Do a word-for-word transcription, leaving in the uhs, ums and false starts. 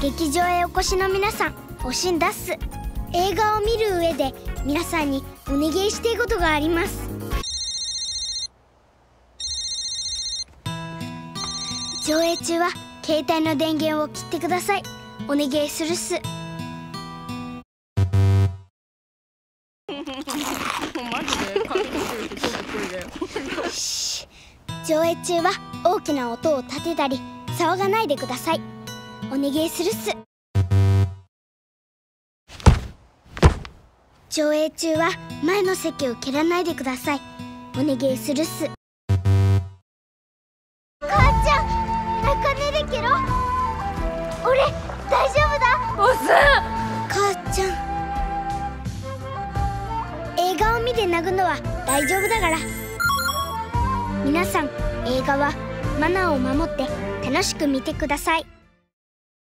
劇場へお越しの皆さん、おしんだっす。映画を見る上で皆さんにお願いしたいことがあります。上映中は携帯の電源を切ってください。お願いするっす。上映中は大きな音を立てたり騒がないでください。お願いするっす。上映中は前の席を蹴らないでください。お願いするっす。母ちゃん、泣かねえでけろ。俺大丈夫だ。おすん。母ちゃん、映画を見て泣くのは大丈夫だから。皆さん、映画はマナーを守って楽しく見てください。